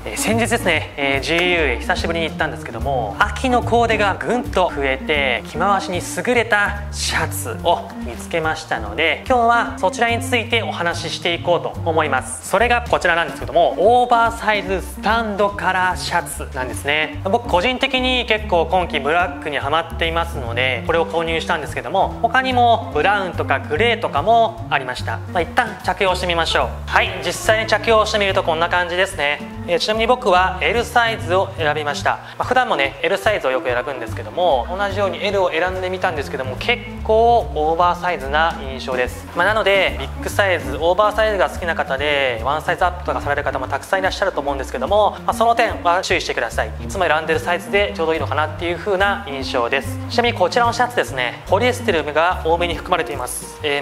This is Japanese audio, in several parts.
先日ですね、GU へ久しぶりに行ったんですけども、秋のコーデがぐんと増えて着回しに優れたシャツを見つけましたので、今日はそちらについてお話ししていこうと思います。それがこちらなんですけども、オーバーサイズスタンドカラーシャツなんですね。僕個人的に結構今季ブラックにハマっていますので、これを購入したんですけども、他にもブラウンとかグレーとかもありました。一旦着用してみましょう。はい、実際に着用してみるとこんな感じですね。ちなみに僕は L サイズを選びました。普段もね L サイズをよく選ぶんですけども、同じように L を選んでみたんですけども、結構オーバーサイズな印象です。なのでビッグサイズ、オーバーサイズが好きな方でワンサイズアップとかされる方もたくさんいらっしゃると思うんですけども、その点は注意してください。いつも選んでるサイズでちょうどいいのかなっていう風な印象です。ちなみにこちらのシャツですね、ポリエステルが多めに含まれています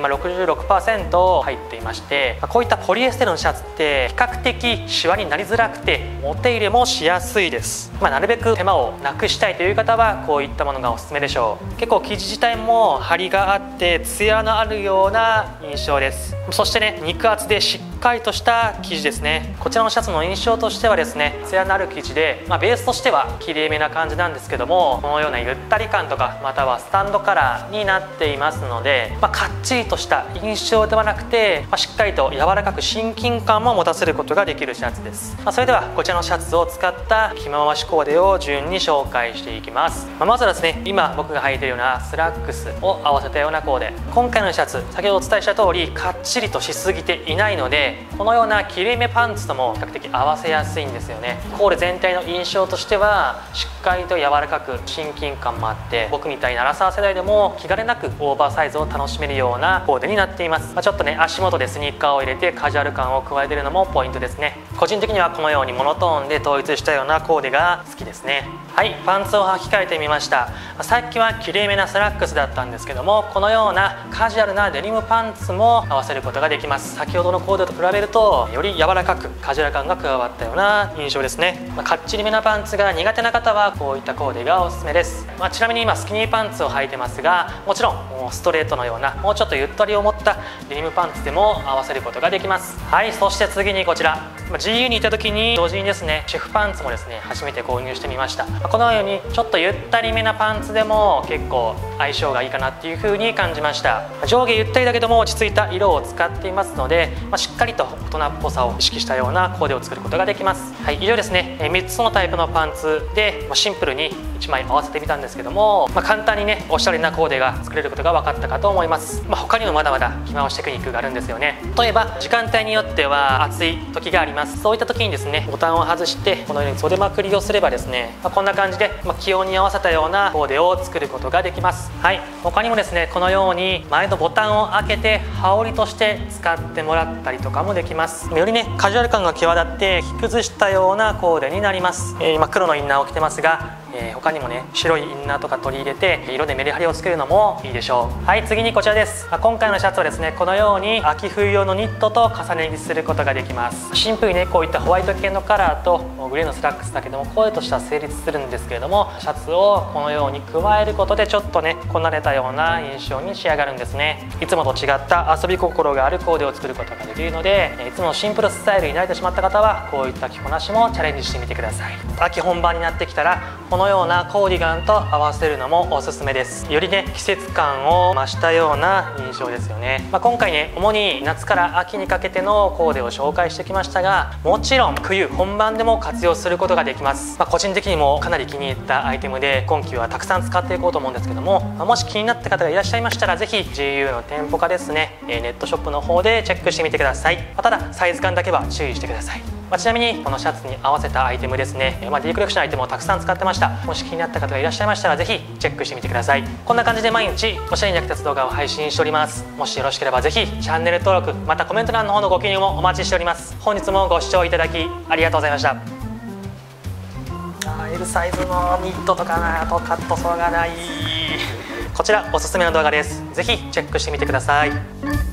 。66% 入っていまして、こういったポリエステルのシャツって比較的シワになりづらくてお手入れもしやすいです。なるべく手間をなくしたいという方はこういったものがおすすめでしょう。結構生地自体も張りがあってツヤのあるような印象です。そしてね、肉厚でしっかりとした生地ですね。こちらのシャツの印象としてはですね、ツヤのある生地で、ベースとしてはきれいめな感じなんですけども、このようなゆったり感とかまたはスタンドカラーになっていますので、かっちりとした印象ではなくて、しっかりと柔らかく親近感も持たせることができるシャツです。それではこちらのシャツを使った着回しコーデを順に紹介していきます。まずはですね、今僕が履いているようなスラックスを合わせたようなコーデ。今回のシャツ、先ほどお伝えした通りかっちりとしすぎていないので、このようなきれいめパンツとも比較的合わせやすいんですよね。コーデ全体の印象としてはしっかりと柔らかく親近感もあって、僕みたいなアラサー世代でも気兼ねなくオーバーサイズを楽しめるようなコーデになっています。ちょっとね、足元でスニーカーを入れてカジュアル感を加えているのもポイントですね。個人的にはこのようにモノトーンで統一したようなコーデが好きですね。はい、パンツを履き替えてみました。さっきはきれいめなスラックスだったんですけども、このようなカジュアルなデニムパンツも合わせることができます。先ほどのコーデと比べるとより柔らかくカジュアル感が加わったような印象ですね。かっちりめなパンツが苦手な方はこういったコーデがおすすめです。ちなみに今スキニーパンツを履いてますが、もちろんストレートのようなもうちょっとゆったりを持ったデニムパンツでも合わせることができます。はい、そして次にこちら、GU にいた時に同時にですね、シェフパンツもですね初めて購入してみました。このようにちょっとゆったりめなパンツでも結構相性がいいかなっていう風に感じました。上下ゆったりだけども落ち着いた色を使っていますので、しっかりと大人っぽさを意識したようなコーデを作ることができます。はい、以上ですね、3つのタイプのパンツでシンプルに1枚合わせてみたんですけども、簡単にねおしゃれなコーデが作れることが分かったかと思います。他にもまだまだ着回しテクニックがあるんですよね。例えば時間帯によっては暑い時があります。そういった時にですね、ボタンを外してこのように袖まくりをすればですね、こんな感じで気温に合わせたようなコーデを作ることができます。はい、他にもですね、このように前のボタンを開けて羽織として使ってもらったりとかもできます。よりねカジュアル感が際立って着崩したようなコーデになります。黒のインナーを着てますが、他にもね白いインナーとか取り入れて色でメリハリをつけるのもいいでしょう。はい、次にこちらです。今回のシャツはですね、このように秋冬用のニットと重ね着することができます。シンプルにねこういったホワイト系のカラーとグレーのスラックスだけでもコーデとしては成立するんですけれども、シャツをこのように加えることでちょっとねこなれたような印象に仕上がるんですね。いつもと違った遊び心があるコーデを作ることができるので、いつものシンプルスタイルに慣れてしまった方はこういった着こなしもチャレンジしてみてください。秋本番になってきたらこのようなコーディガンと合わせるのもおすすめです。よりね季節感を増したような印象ですよね。今回ね主に夏から秋にかけてのコーデを紹介してきましたが、もちろん冬本番でも活用することができます。個人的にもかなり気に入ったアイテムで今季はたくさん使っていこうと思うんですけども、もし気になった方がいらっしゃいましたら是非 GU の店舗かですね、ネットショップの方でチェックしてみてください。ただサイズ感だけは注意してください。ちなみにこのシャツに合わせたアイテムですね、D コレクションアイテムをたくさん使ってました。もし気になった方がいらっしゃいましたらぜひチェックしてみてください。こんな感じで毎日おしゃれに役立つ動画を配信しております。もしよろしければぜひチャンネル登録、またコメント欄の方のご記入もお待ちしております。本日もご視聴いただきありがとうございました。L サイズのニットとかなとカットソーがない、こちらおすすめの動画です。ぜひチェックしてみてください。